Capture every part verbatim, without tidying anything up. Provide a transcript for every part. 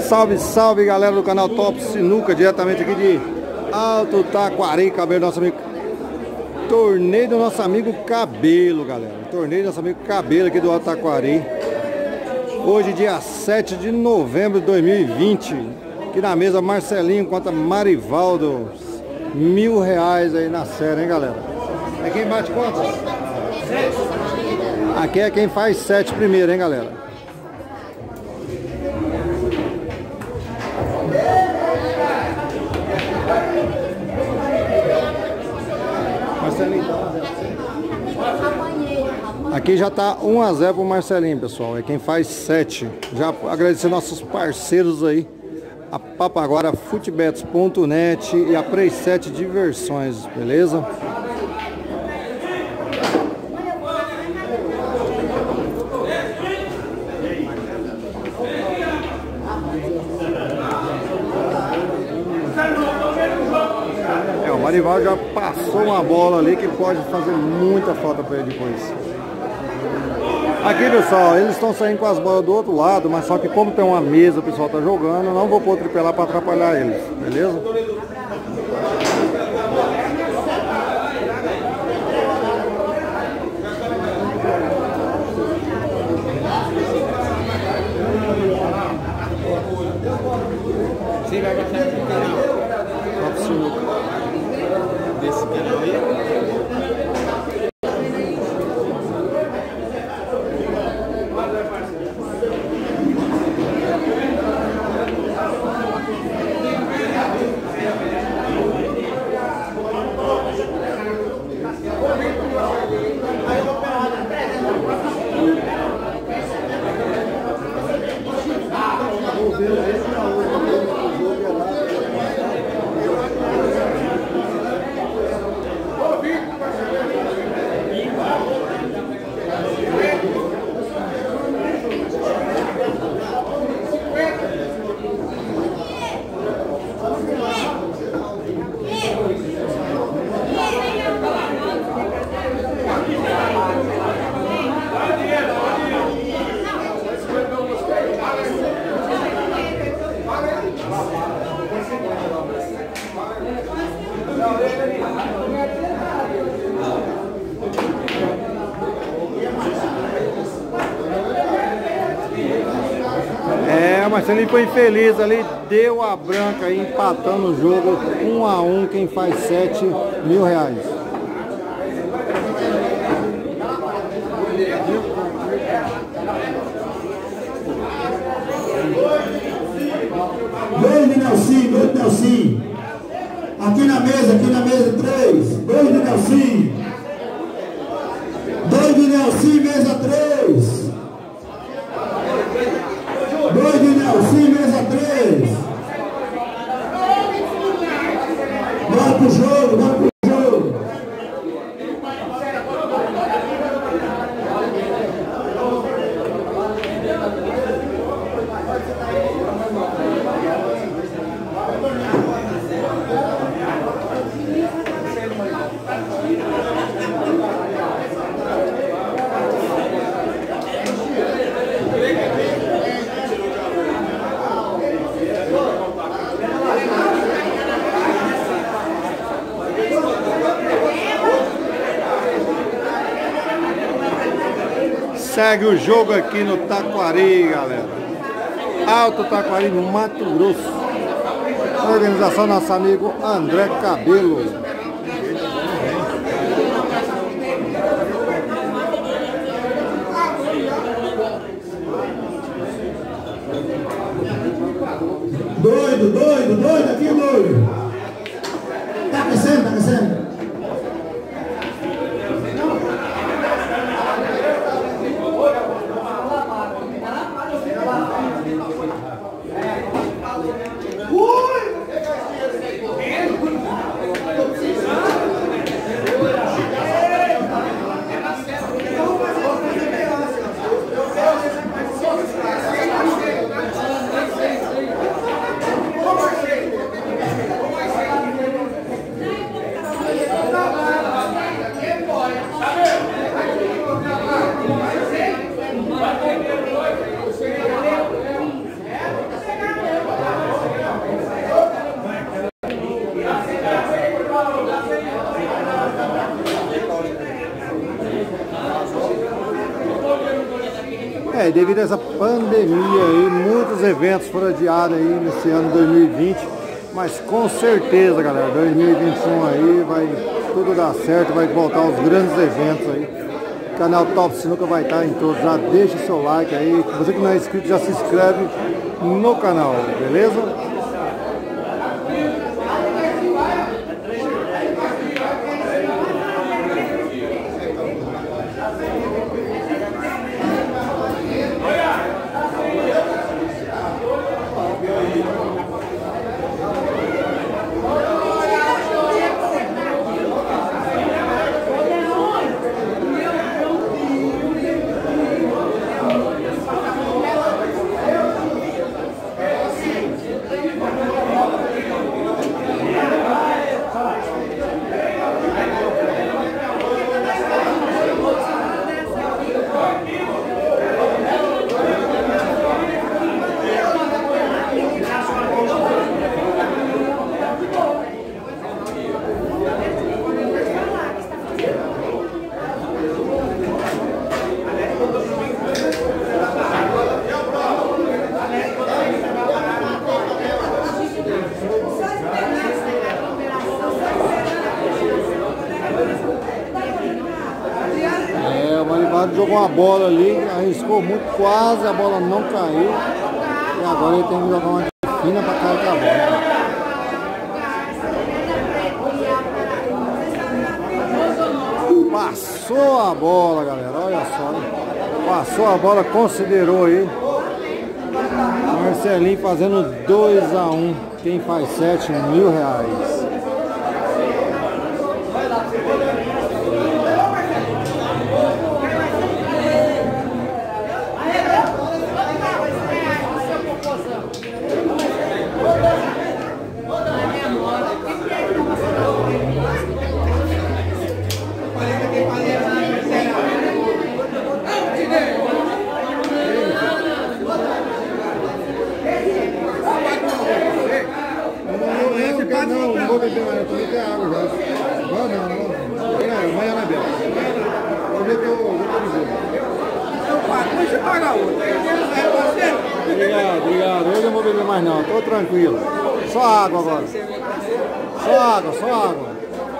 Salve, salve galera do canal Top Sinuca, diretamente aqui de Alto Taquari, Cabelo, nosso amigo. Torneio do nosso amigo Cabelo, galera. Torneio do nosso amigo Cabelo aqui do Alto Taquari. Hoje, dia sete de novembro de dois mil e vinte. Aqui na mesa, Marcelinho contra Marivaldo. Mil reais aí na série, hein, galera? É quem bate contas? Aqui é quem faz sete primeiro, hein, galera? Aqui já tá um a zero pro Marcelinho, pessoal. É quem faz sete. Já agradecer nossos parceiros aí, a Papaguara, Futebets ponto net e a Preset Diversões, beleza? É, o Marivaldo já passou uma bola ali que pode fazer muita falta para ele depois. Aqui, pessoal, eles estão saindo com as bolas do outro lado, mas só que como tem uma mesa, o pessoal tá jogando, não vou pôr tripelar para atrapalhar eles, beleza? Você vai baixar aqui no canal? Top Sinuca. Desse canal aí? É, mas ele foi infeliz ali, deu a branca aí, empatando o jogo, um a um, quem faz sete mil reais. Dois de Nelsinho, dois de Nelsinho. Aqui na mesa, aqui na mesa, três. Dois de Nelsinho. Dois de Nelsinho, mesa três. Dois de Nelsinho, mesa três. Bora pro jogo, bora pro jogo. Segue o jogo aqui no Taquari, galera. Alto Taquari, no Mato Grosso. Organização nosso amigo André Cabelo. Doido, doido, doido, aqui doido. Tá crescendo, tá crescendo. É, devido a essa pandemia aí, muitos eventos foram adiados aí nesse ano dois mil e vinte, mas com certeza, galera, dois mil e vinte e um aí vai tudo dar certo, vai voltar os grandes eventos aí. O canal Top Sinuca vai estar em todos, já deixa seu like aí, você que não é inscrito já se inscreve no canal, beleza? Jogou uma bola ali, arriscou muito, quase a bola não caiu. E agora ele tem que jogar uma fina para cair com a bola. Passou a bola, galera, olha só. Passou a bola, considerou aí. Marcelinho fazendo dois a um. Quem faz sete mil reais. Obrigado, obrigado. Hoje eu não vou beber mais não, tô tranquilo. Só água agora. Só água, só água.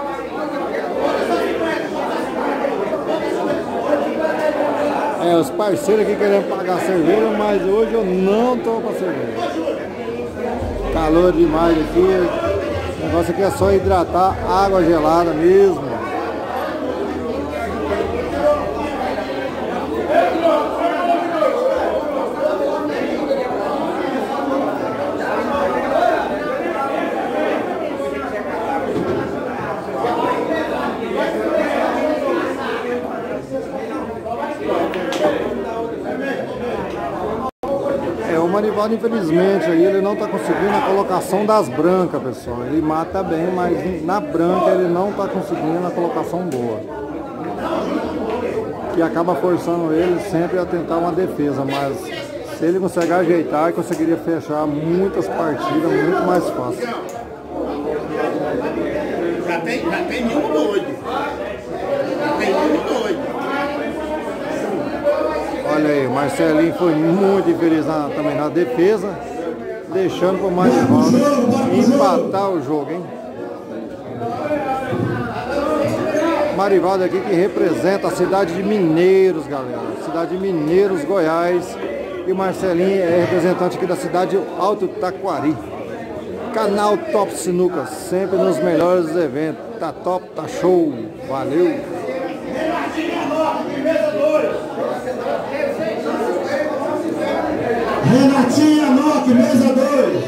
É, os parceiros aqui querendo pagar cerveja, mas hoje eu não tô pra cerveja. Calor demais aqui. O negócio aqui é só hidratar água gelada mesmo. O Marivaldo, infelizmente, aí ele não está conseguindo a colocação das brancas, pessoal. Ele mata bem, mas na branca ele não está conseguindo a colocação boa. Que acaba forçando ele sempre a tentar uma defesa, mas se ele conseguir ajeitar, ele conseguiria fechar muitas partidas muito mais fácil. Já tem, já tem mil doido. Já tem mil doido. Olha aí, o Marcelinho foi muito infeliz na, também na defesa, deixando para o Marivaldo empatar o jogo, hein? Marivaldo aqui que representa a cidade de Mineiros, galera. Cidade de Mineiros, Goiás. E o Marcelinho é representante aqui da cidade de Alto Taquari. Canal Top Sinuca, sempre nos melhores eventos. Tá top, tá show. Valeu! Renatinha Nock, mesa dois.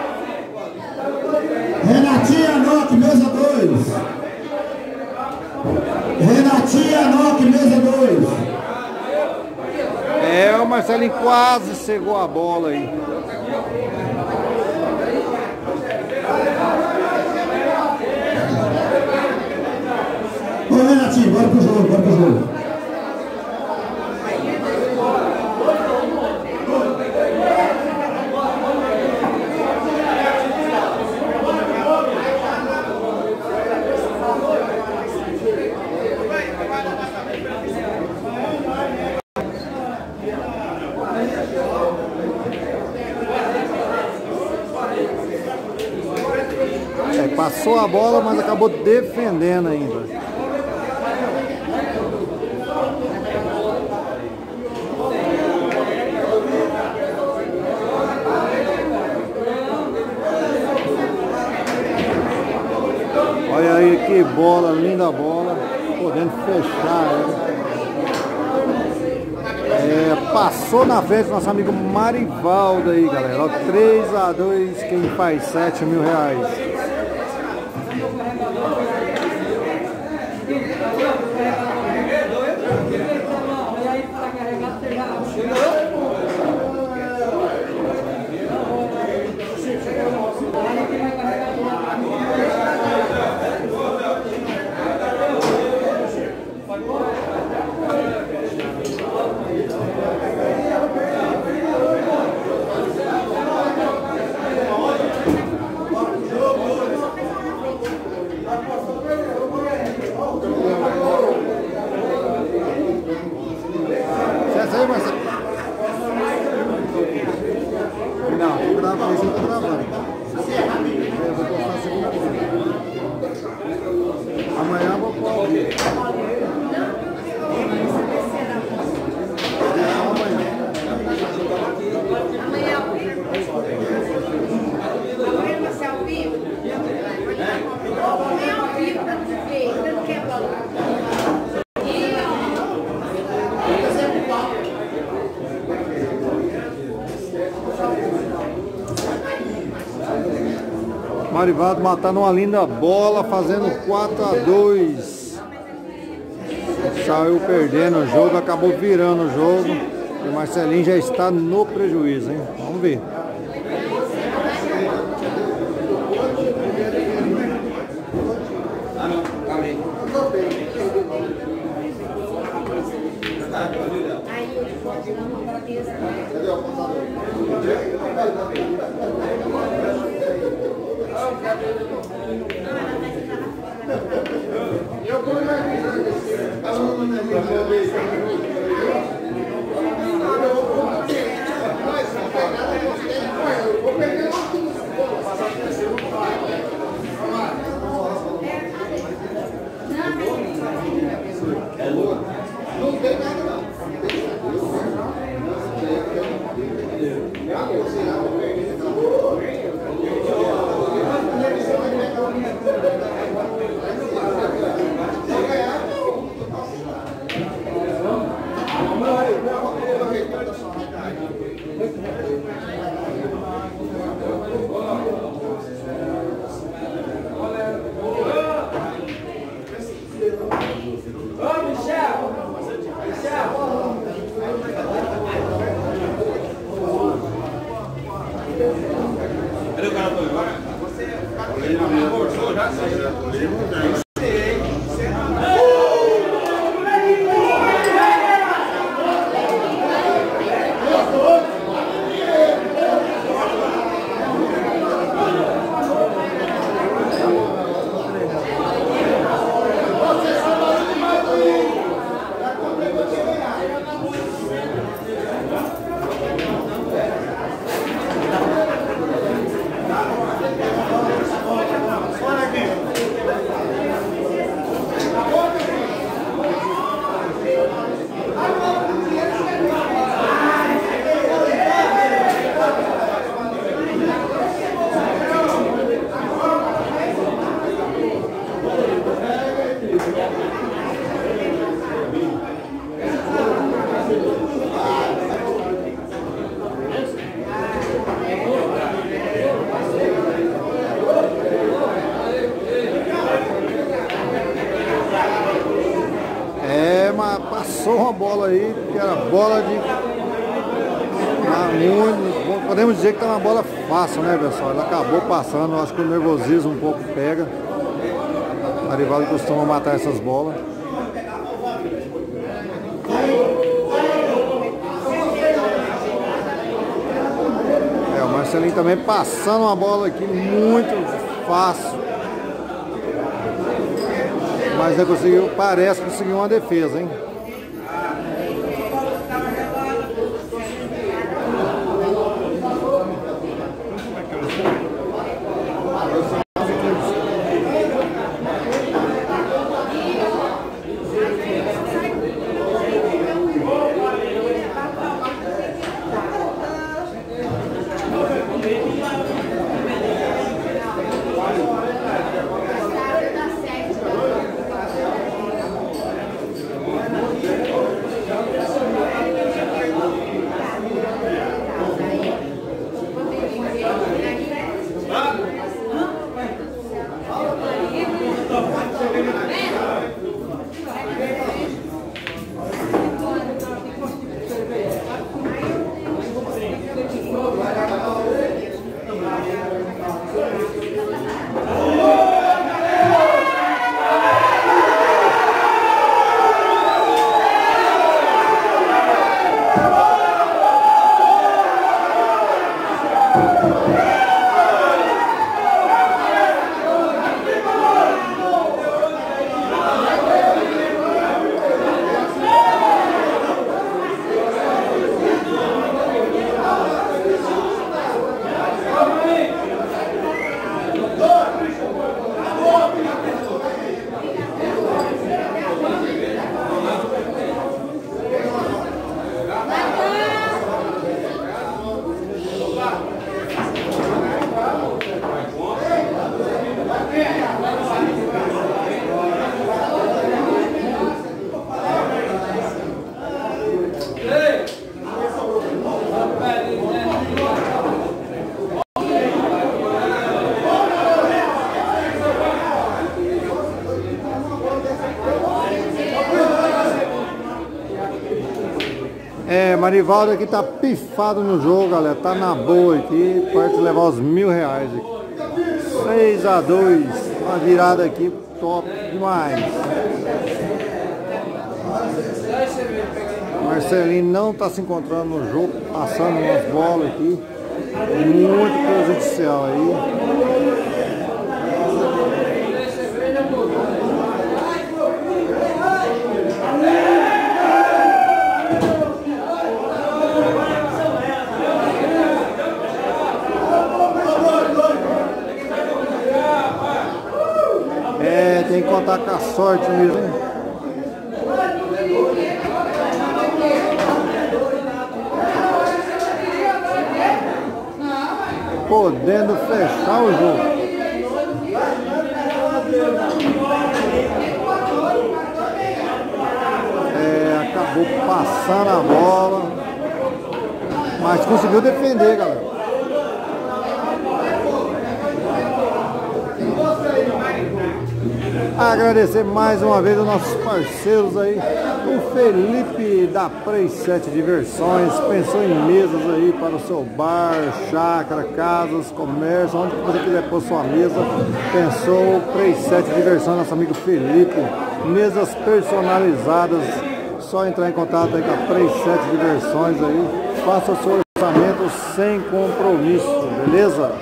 Renatinha Nock, mesa dois. Renatinha Nock, mesa dois. É, o Marcelinho quase cegou a bola aí. Ô Renatinho, bora pro jogo, bora pro jogo. passou a bola, mas acabou defendendo ainda. Olha aí que bola, linda bola, podendo fechar ela. É, passou na frente nosso amigo Marivaldo aí, galera. Ó, três a dois, quem faz sete mil reais. Não, tô gravando, isso eu tô gravando. Eu vou postar segunda-feira. Amanhã eu vou pôr. Amanhã ao vivo? Amanhã vai ser ao vivo? Amanhã ao vivo pra você ver, você não quer falar. Marivaldo matando uma linda bola, fazendo quatro a dois. Saiu perdendo o jogo, acabou virando o jogo. E o Marcelinho já está no prejuízo, hein? Vamos ver. Passou uma bola aí, que era bola de... Ah, muito... Podemos dizer que tá uma bola fácil, né, pessoal? Ela acabou passando, acho que o nervosismo um pouco pega. O Marivaldo costuma matar essas bolas. É, o Marcelinho também passando uma bola aqui muito fácil. Mas ele conseguiu, parece que conseguiu uma defesa, hein? É, Marivaldo aqui tá pifado no jogo, galera. Tá na boa aqui, pode levar os mil reais aqui. seis a dois, uma virada aqui top demais. Marcelinho não tá se encontrando no jogo, passando umas bolas aqui. Muito prejudicial aí. É, tem que contar com a sorte mesmo, hein? Podendo fechar o jogo. É, acabou passando a bola, mas conseguiu defender, galera. Agradecer mais uma vez aos nossos parceiros aí, o Felipe da Preset Diversões, pensou em mesas aí para o seu bar, chácara, casas, comércio, onde você quiser pôr sua mesa, pensou o Preset Diversões, nosso amigo Felipe, mesas personalizadas, só entrar em contato aí com a Preset Diversões aí, faça o seu orçamento sem compromisso, beleza?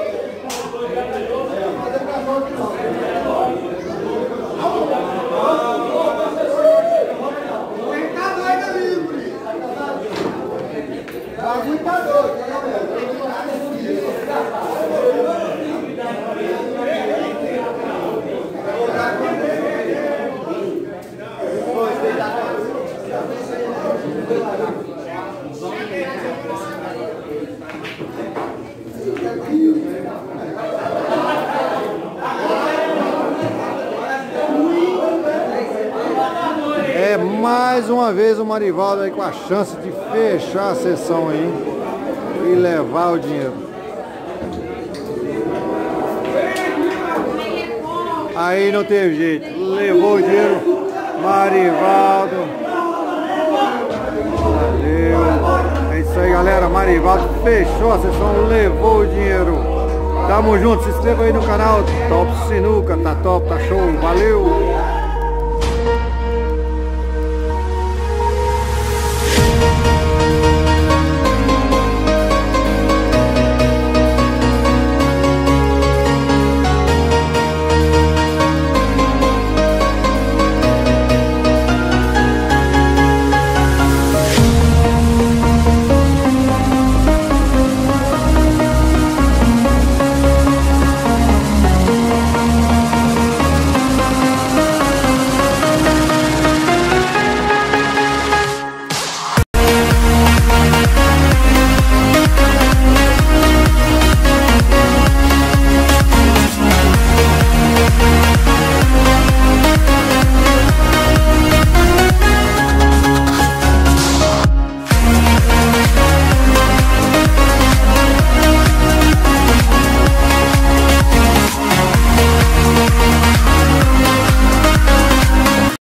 É, mais uma vez o Marivaldo aí com a chance de fechar a sessão aí e levar o dinheiro. Aí não teve jeito, levou o dinheiro, Marivaldo. Valeu. É isso aí, galera, Marivaldo fechou a sessão, levou o dinheiro. Tamo junto, se inscreva aí no canal Top Sinuca, tá top, tá show, valeu.